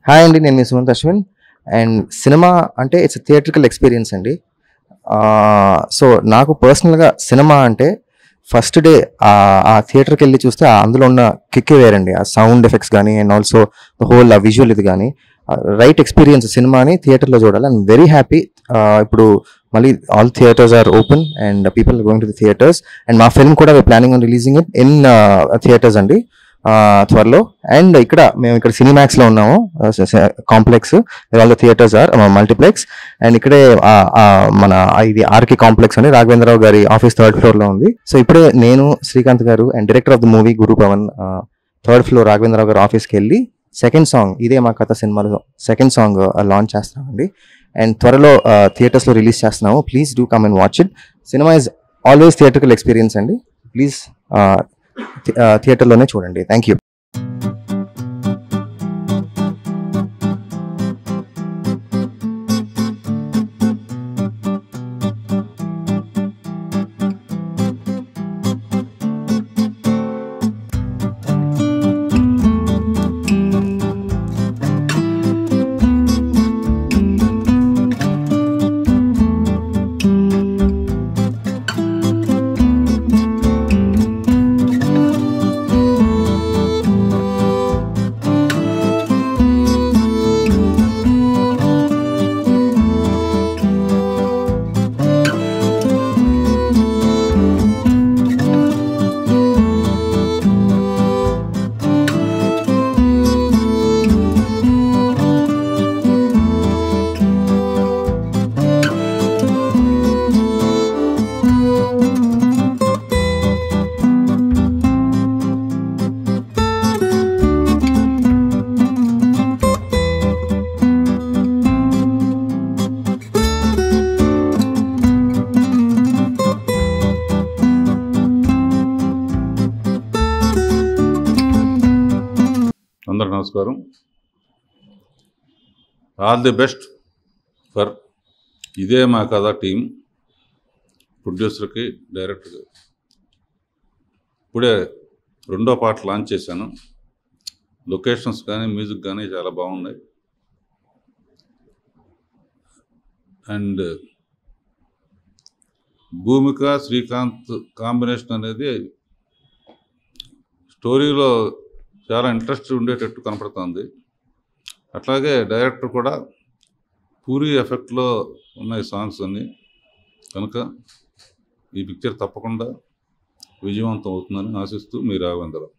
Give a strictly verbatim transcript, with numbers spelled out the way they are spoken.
Hi అండి, నేను మీ సుమంత్ అశ్విన్. అండ్ సినిమా అంటే ఇట్స్ థియేట్రికల్ ఎక్స్పీరియన్స్ అండి. సో నాకు పర్సనల్గా సినిమా అంటే ఫస్ట్ డే ఆ థియేటర్కి వెళ్ళి చూస్తే అందులో ఉన్న కిక్కే వేరండి. ఆ సౌండ్ ఎఫెక్ట్స్ కానీ అండ్ ఆల్సో ద హోల్ ఆ విజువల్ ఇది కానీ రైట్ ఎక్స్పీరియన్స్ సినిమాని థియేటర్లో చూడాలి. I'm very happy. ఇప్పుడు మళ్ళీ all theatres are open and people going to the theatres. And మా ఫిల్మ్ కూడా planning on releasing it in theatres అండి త్వరలో. అండ్ ఇక్కడ మేము ఇక్కడ సినిమాక్స్లో ఉన్నాము, complex. All the theatres are multiplex. And ఇక్కడే మన ఇది ఆర్కే కాంప్లెక్స్ అని రాఘవేంద్రరావు గారి ఆఫీస్ థర్డ్ ఫ్లోర్లో ఉంది. సో ఇప్పుడే నేను, శ్రీకాంత్ గారు and director of the movie Guru Pavan third floor Raghavendra Rao గారు ఆఫీస్కి వెళ్ళి సెకండ్ సాంగ్ ఇదే మా కథ సినిమాలో సెకండ్ సాంగ్ లాంచ్ చేస్తామండి. అండ్ త్వరలో థియేటర్స్లో రిలీజ్ చేస్తున్నాము. Please do come and watch it. Cinema is always theatrical experience అండి. ప్లీజ్ థియేటర్లోనే చూడండి. Thank you. అందరూ నమస్కారం. ఆల్ ది బెస్ట్ ఫర్ ఇదే మా కథ టీం, ప్రొడ్యూసర్కి, డైరెక్టర్కి. ఇప్పుడే రెండో పాట లాంచ్ చేశాను. లొకేషన్స్ కానీ మ్యూజిక్ కానీ చాలా బాగున్నాయి. అండ్ భూమిక శ్రీకాంత్ కాంబినేషన్ అనేది స్టోరీలో చాలా ఇంట్రెస్ట్ ఉండేటట్టు కనపడుతుంది. అట్లాగే డైరెక్టర్ కూడా పూరి ఎఫెక్ట్లో ఉన్నాయి సాంగ్స్ అన్నీ. కనుక ఈ పిక్చర్ తప్పకుండా విజయవంతం అవుతుందని ఆశిస్తూ మీ రాఘవేంద్రరావు.